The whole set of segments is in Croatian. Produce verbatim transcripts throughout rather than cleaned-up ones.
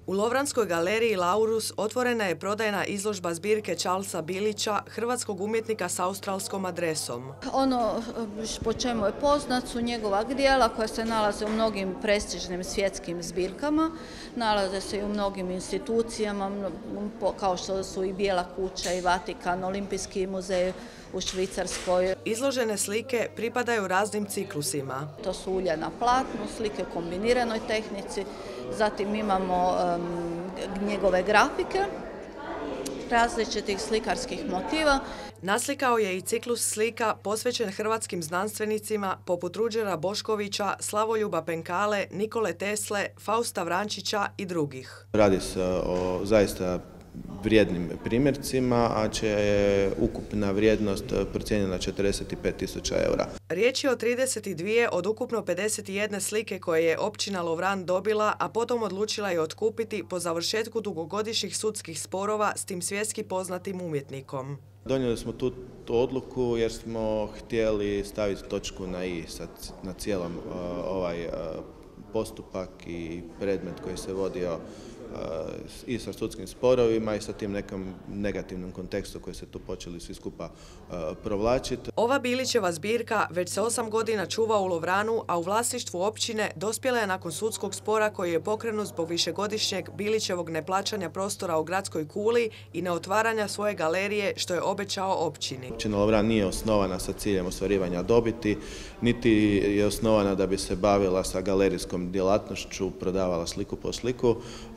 U Lovranskoj galeriji Laurus otvorena je prodajna izložba zbirke Charlesa Bilića, hrvatskog umjetnika s australskom adresom. Ono po čemu je poznat su njegova djela koja se nalaze u mnogim prestižnim svjetskim zbirkama, nalaze se i u mnogim institucijama kao što su i Bijela kuća i Vatikan, Olimpijski muzej u Švicarskoj. Izložene slike pripadaju raznim ciklusima. To su ulja na platnu, slike u kombiniranoj tehnici, zatim imamo um, njegove grafike, različitih slikarskih motiva. Naslikao je i ciklus slika posvećen hrvatskim znanstvenicima poput Ruđera Boškovića, Slavoljuba Penkale, Nikole Tesle, Fausta Vrančića i drugih. Radi se o zaista vrijednim primjercima, a će je ukupna vrijednost procijenjena na četrdeset pet tisuća eura. Riječ je o trideset dvije od ukupno pedeset jedne slike koje je općina Lovran dobila, a potom odlučila je otkupiti po završetku dugogodišnjih sudskih sporova s tim svjetski poznatim umjetnikom. Donijeli smo tu odluku jer smo htjeli staviti točku na i na cijelom ovaj postupak i predmet koji se vodio i sa sudskim sporovima i sa tim nekom negativnom kontekstu koji se tu počeli svi skupa provlačiti. Ova Bilićeva zbirka već se osam godina čuva u Lovranu, a u vlasništvu općine dospjela je nakon sudskog spora koji je pokrenut zbog višegodišnjeg Bilićevog neplaćanja prostora u gradskoj kuli i neotvaranja svoje galerije što je obećao općini. Općina Lovran nije osnovana sa ciljem ostvarivanja dobiti, niti je osnovana da bi se bavila sa galerijskom djelatnošću, prodavala sliku po sliku.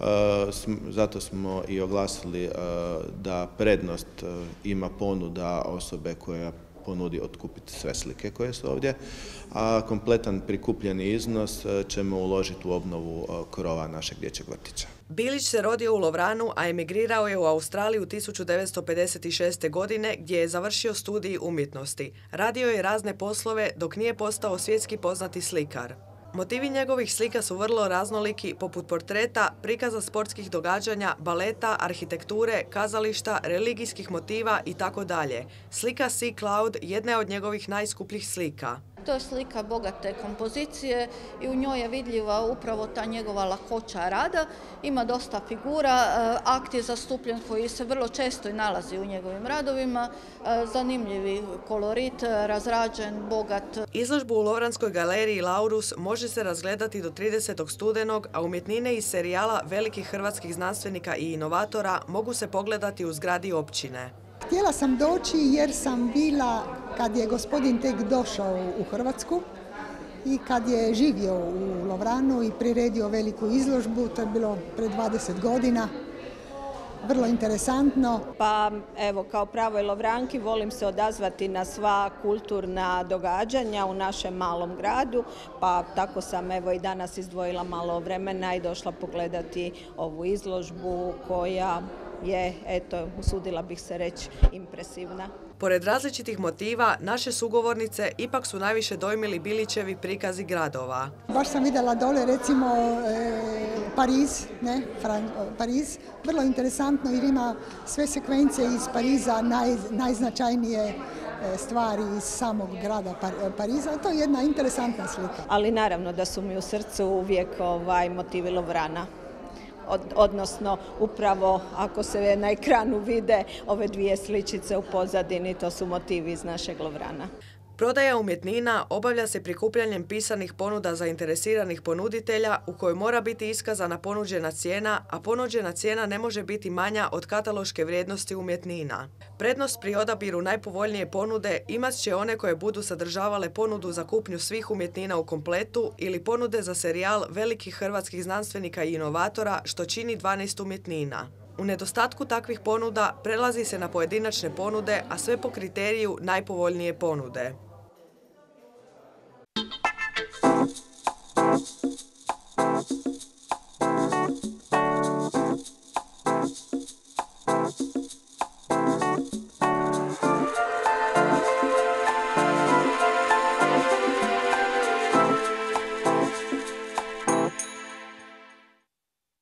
Zato smo i oglasili da prednost ima ponuda osobe koja ponudi otkupiti sve slike koje su ovdje, a kompletan prikupljeni iznos ćemo uložiti u obnovu krova našeg dječjeg vrtića. Bilić se rodio u Lovranu, a emigrirao je u Australiju tisuću devetsto pedeset šeste. godine gdje je završio studij umjetnosti. Radio je razne poslove dok nije postao svjetski poznati slikar. Motivi njegovih slika su vrlo raznoliki, poput portreta, prikaza sportskih događanja, baleta, arhitekture, kazališta, religijskih motiva itd. Slika Sea Cloud jedna je od njegovih najskupljih slika. To je slika bogate kompozicije i u njoj je vidljiva upravo ta njegova lakoća rada. Ima dosta figura, akt je zastupljen koji se vrlo često i nalazi u njegovim radovima. Zanimljivi kolorit, razrađen, bogat. Izložbu u Lovranskoj galeriji Laurus može se razgledati do tridesetog studenog, a umjetnine iz serijala velikih hrvatskih znanstvenika i inovatora mogu se pogledati u zgradi općine. Htjela sam doći jer sam bila kad je gospodin tek došao u Hrvatsku i kad je živio u Lovranu i priredio veliku izložbu, to je bilo pred dvadeset godina. Vrlo interesantno. Pa evo, kao pravoj Lovranki volim se odazvati na sva kulturna događanja u našem malom gradu, pa tako sam evo i danas izdvojila malo vremena i došla pogledati ovu izložbu koja je, eto, usudila bih se reći, impresivna. Pored različitih motiva, naše sugovornice ipak su najviše dojmili Bilićevi prikazi gradova. Baš sam vidjela dole recimo e, Pariz, ne, Fran, Pariz, vrlo interesantno jer ima sve sekvence iz Pariza, naj, najznačajnije stvari iz samog grada Pariza. To je jedna interesantna slika. Ali naravno da su mi u srcu uvijek ovaj, motivi Lovrana. Od, odnosno upravo ako se na ekranu vide ove dvije sličice u pozadini, to su motivi iz našeg Lovrana. Prodaja umjetnina obavlja se prikupljanjem pisanih ponuda zainteresiranih ponuditelja u kojoj mora biti iskazana ponuđena cijena, a ponuđena cijena ne može biti manja od kataloške vrijednosti umjetnina. Prednost pri odabiru najpovoljnije ponude imat će one koje budu sadržavale ponudu za kupnju svih umjetnina u kompletu ili ponude za serijal velikih hrvatskih znanstvenika i inovatora što čini dvanaest umjetnina. U nedostatku takvih ponuda prelazi se na pojedinačne ponude, a sve po kriteriju najpovoljnije ponude.